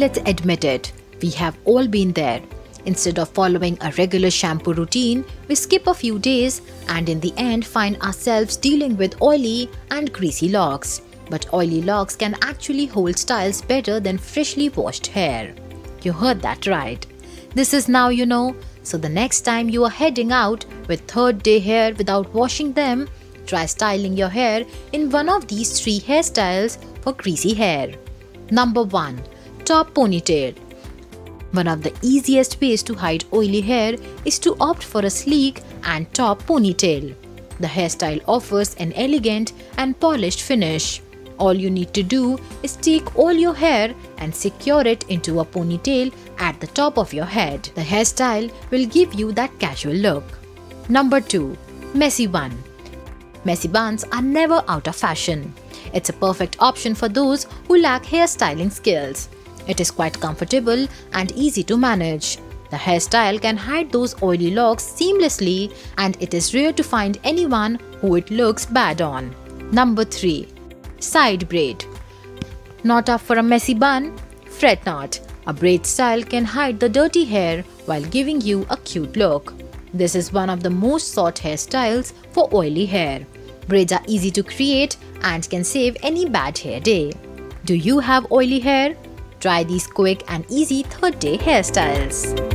Let's admit it, we have all been there. Instead of following a regular shampoo routine, we skip a few days and in the end find ourselves dealing with oily and greasy locks. But oily locks can actually hold styles better than freshly washed hair. You heard that right. This is now you know, so the next time you are heading out with third day hair without washing them, try styling your hair in one of these 3 hairstyles for greasy hair. Number 1. Top ponytail. One of the easiest ways to hide oily hair is to opt for a sleek and top ponytail. The hairstyle offers an elegant and polished finish. All you need to do is take all your hair and secure it into a ponytail at the top of your head. The hairstyle will give you that casual look. Number 2. Messy bun. Messy buns are never out of fashion. It's a perfect option for those who lack hairstyling skills. It is quite comfortable and easy to manage. The hairstyle can hide those oily locks seamlessly and it is rare to find anyone who it looks bad on. Number 3. Side braid. Not up for a messy bun? Fret not. A braid style can hide the dirty hair while giving you a cute look. This is one of the most sought hairstyles for oily hair. Braids are easy to create and can save any bad hair day. Do you have oily hair? Try these quick and easy third day hairstyles.